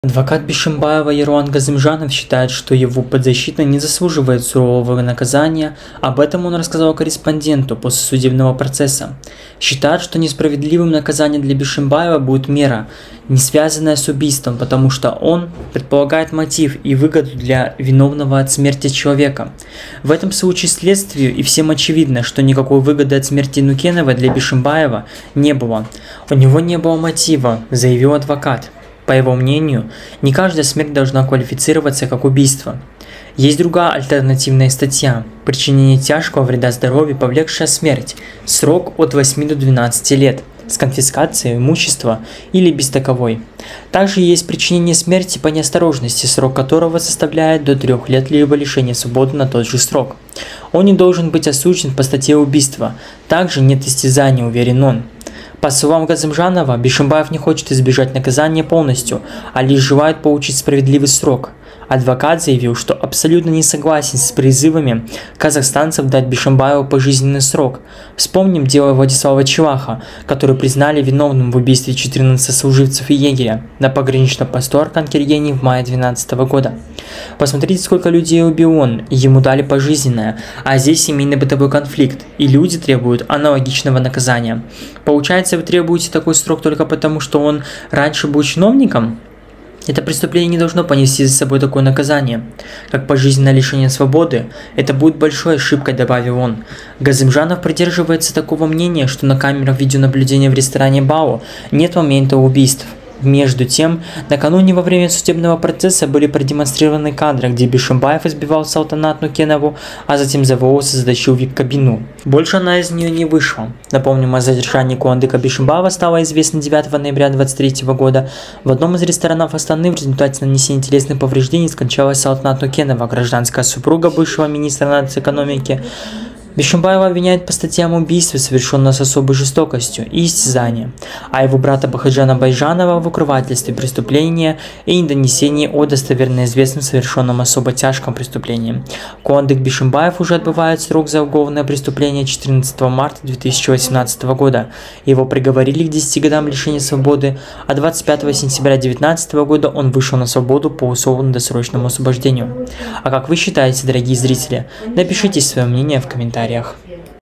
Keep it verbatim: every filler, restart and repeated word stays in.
Адвокат Бишимбаева Яруан Газымжанов считает, что его подзащитный не заслуживает сурового наказания. Об этом он рассказал корреспонденту после судебного процесса. Считает, что несправедливым наказанием для Бишимбаева будет мера, не связанная с убийством, потому что он предполагает мотив и выгоду для виновного от смерти человека. В этом случае следствию и всем очевидно, что никакой выгоды от смерти Нукенова для Бишимбаева не было. У него не было мотива, заявил адвокат. По его мнению, не каждая смерть должна квалифицироваться как убийство. Есть другая альтернативная статья – причинение тяжкого вреда здоровью, повлекшая смерть, срок от восьми до двенадцати лет, с конфискацией имущества или без таковой. Также есть причинение смерти по неосторожности, срок которого составляет до трёх лет либо лишения свободы на тот же срок. Он не должен быть осужден по статье убийства, также нет истязания, уверен он. По словам Газымжанова, Бишимбаев не хочет избежать наказания полностью, а лишь желает получить справедливый срок. Адвокат заявил, что абсолютно не согласен с призывами казахстанцев дать Бишимбаеву пожизненный срок. Вспомним дело Владислава Чеваха, который признали виновным в убийстве четырнадцати сослуживцев и егеря на пограничном посту Аркан-Кергени в мае две тысячи двенадцатого года. Посмотрите, сколько людей убил он, и ему дали пожизненное, а здесь семейно-бытовой конфликт, и люди требуют аналогичного наказания. Получается, вы требуете такой срок только потому, что он раньше был чиновником? Это преступление не должно понести за собой такое наказание, как пожизненное лишение свободы. Это будет большой ошибкой, добавил он. Газымжанов придерживается такого мнения, что на камерах видеонаблюдения в ресторане Бао нет момента убийств. Между тем, накануне во время судебного процесса были продемонстрированы кадры, где Бишимбаев избивал Салтанат Нукенову, а затем за волосы затащил в вип-кабину. Больше она из нее не вышла. Напомним, о задержании Куандыка Бишимбаева стало известно девятого ноября две тысячи двадцать третьего года. В одном из ресторанов Астаны в результате нанесения телесных повреждений скончалась Салтанат Нукенова, гражданская супруга бывшего министра нацэкономики. Бишимбаева обвиняют по статьям убийства, совершенного с особой жестокостью, и истязания, а его брата Бахаджана Байжанова в укрывательстве преступления и недонесении о достоверно известном совершенном особо тяжком преступлении. Куандык Бишимбаев уже отбывает срок за уголовное преступление четырнадцатого марта две тысячи восемнадцатого года. Его приговорили к десяти годам лишения свободы, а двадцать пятого сентября две тысячи девятнадцатого года он вышел на свободу по условно-досрочному освобождению. А как вы считаете, дорогие зрители? Напишите свое мнение в комментариях.